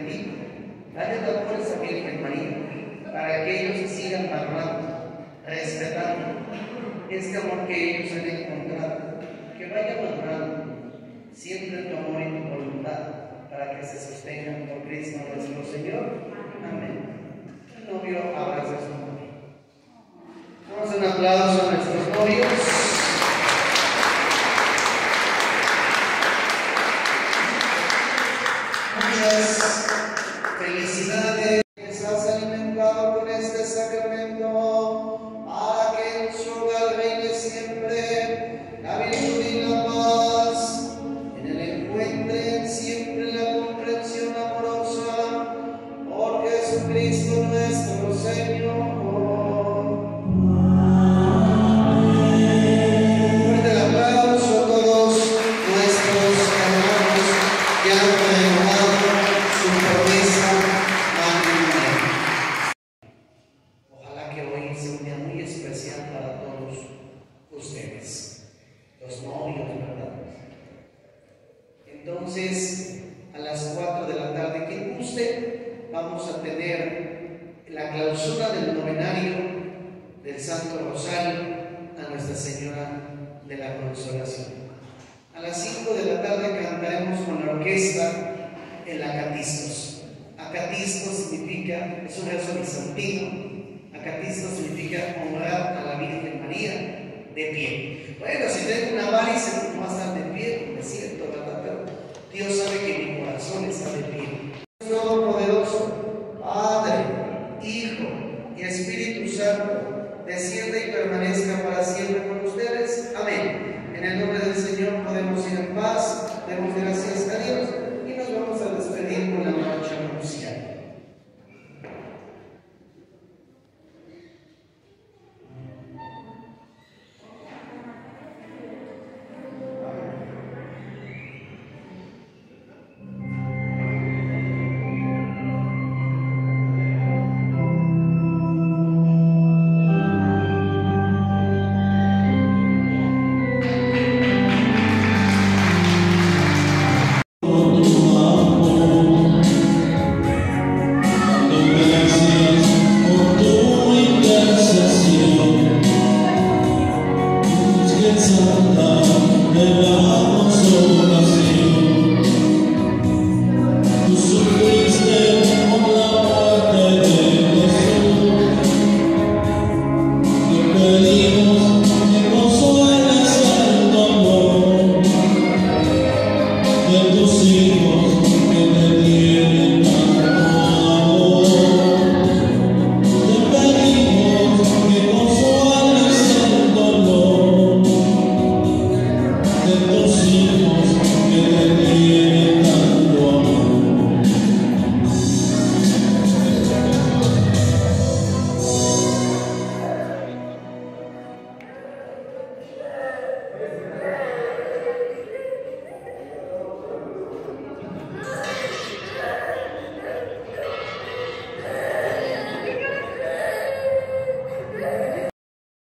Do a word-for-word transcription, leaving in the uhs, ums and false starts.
repito, dale la fuerza a Virgen María para que ellos sigan valorando, respetando este amor que ellos han encontrado, que vaya madurando siempre tu amor y tu voluntad para que se sostengan por Cristo nuestro Señor. Amén. El novio abraza a su novia. Damos un aplauso a nuestros novios. Muchas felicidades. Estás alimentado con este sacramento para que en su hogar reine siempre la virtud y la paz. En el encuentren siempre la comprensión amorosa por Jesucristo nuestro Señor. Fuerte el aplauso a todos nuestros hermanos que han renovado su promesa matrimonial. Ojalá que hoy sea un día muy especial para todos ustedes, los novios, ¿verdad? Entonces, a las cuatro de la tarde, quien guste, vamos a tener la clausura del novenario del Santo Rosario a Nuestra Señora de la Consolación. A las cinco de la tarde cantaremos con la orquesta el Acatistos. Acatistos significa, es un verso bizantino. Acatistos significa honrar a la Virgen María de pie. Bueno, si tengo una varice no va a estar de pie, es cierto, ¿verdad? Pero Dios sabe que mi corazón está de pie.